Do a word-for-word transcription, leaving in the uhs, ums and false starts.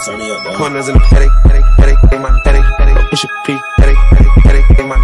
Turn me up, dog. Pointers in the headache, headache, headache, in my headache, headache. Push a P, headache, headache, headache, in my